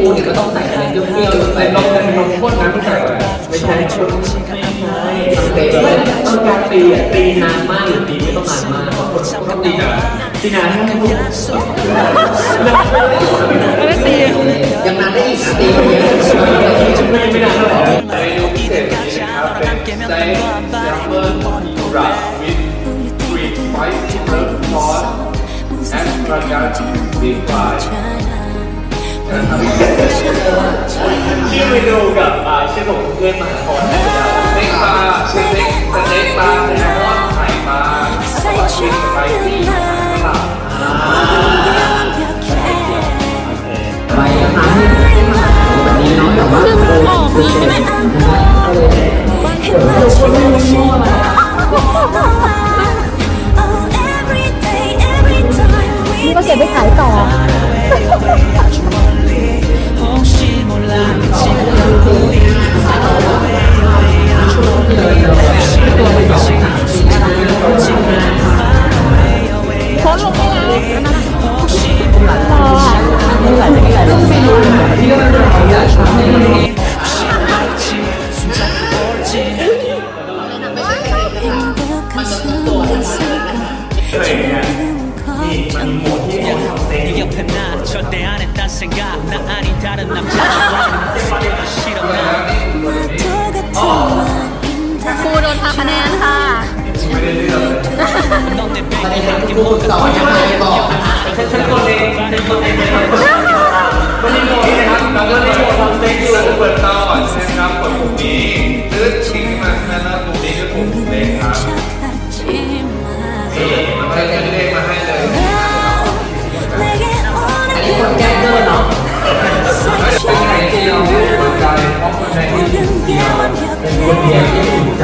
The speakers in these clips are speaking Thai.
เนี่ยก็ต้องใส่อะไรเปรี้ยวๆใส่นมข้นนะไม่ใช่ไม่ใช่ต้องการตีนานมากหรือตีไม่ต้องนานมากก็ตีนานให้ลูกไม่ตียังนานได้อีกตีไม่นานหรอกเมนูพิเศษนี้นะครับเป็นไซส์แซลมอนราดวิดกรีนสไปซี่เลิฟซอสแอสพารากัสดีฟรายชื่อเมนูกับชื่อของเพื่อนมาก่อนนะครับสเต็กปลาสเต็กปลาแซลมอนไข่ปลาซอสวิดสไปซี่ปลาไปนะคะวันนี้น้องแบบว่านี่ก็เก็บไปขายต่อโพสลงได้แล้วรอครูโดนหักคะแนนค่ะไม่ได้เลือกประเด็นที่พูดต่อยังไงต่อฉันตัวเองวันนี้โมนี่นะครับเราก็ได้โมทำเซ็กอยู่เปิดเตาก่อนใช่ไหมครับกดปุ่มนี้ซื้อชิ้นมาแล้วปุ่มนี้คือปุ่มเล็กครับมันก็จะเด้งมาให้เลยอันนี้คนแก้เกินเนาะเป็นไงที่เราคนใจเพราะคนใจที่เดียวเป็นคนเดียวที่ถูกใจ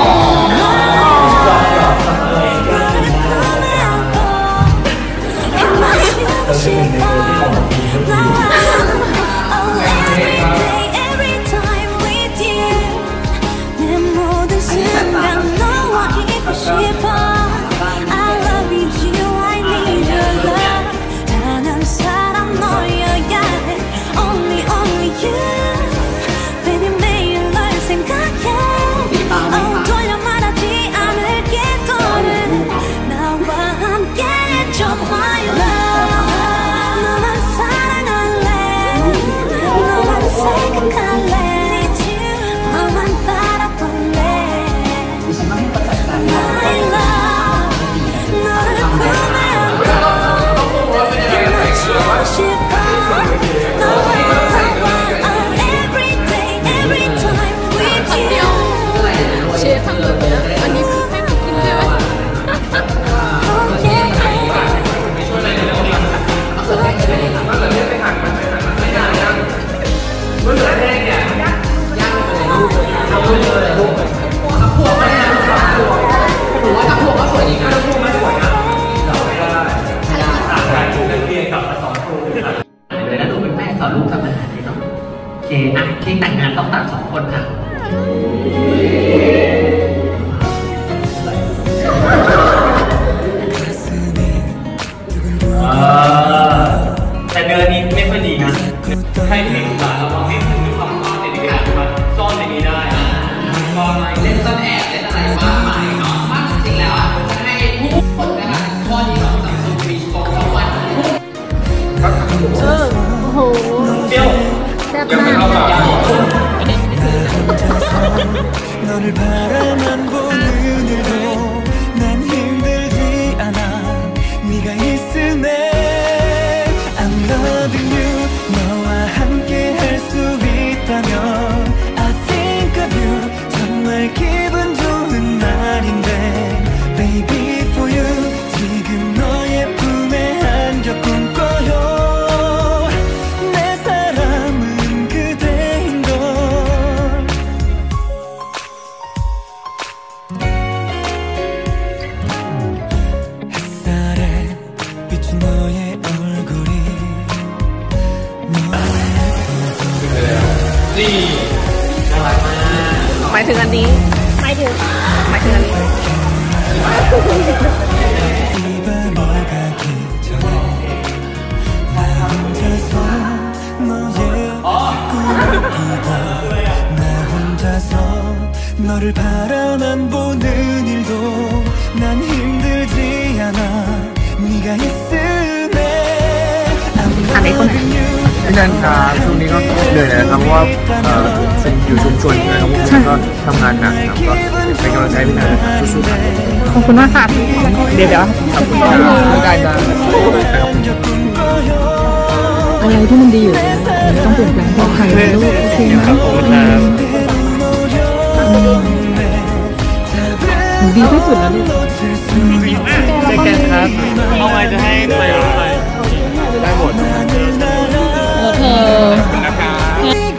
ที่แต่งงานต้องตัด2 คนค่ะแต่เดือนนี้ไม่ค่อยดีนะให้เพลงหลานเราฟังเพลงมีความซ่อนในนี้มาซ่อนในนี้ได้ซ่อนเล่นซ่อนแอบเล่นอะไรบ้างไหมเนาะมากจริงแล้วจะให้ทุกคนนะคะข้อนี้ของสังคมมีโปรทุกวันโอ้โหเดี๋ยวยังไม่เข้าปากหมายถึงอันนี้หมายถึงอันนี้ 너를 바라만 보는 일도 난 힘들지 않아 네가 있음에 ถามไอ้คนไหนพี่นันครับช่วงนี้ก็เหนื่อยนะครับเพราะว่าอยู่ชุมชนนะครับผมก็ทำงานหนักครับก็เป็นกำลังใจให้พี่นันนะครับสู้ๆครับขอบคุณมากค่ะเดี๋ยวขอบคุณครับได้ครับอะไรที่มันดีอยู่แล้วมันต้องเปลี่ยนแปลงปลอดภัยนะลูกโอเคไหมหนูดีที่สุดแล้วลูกเจอกันครับเอาไงจะให้ไปหรือไปได้หมดแล้วเธอ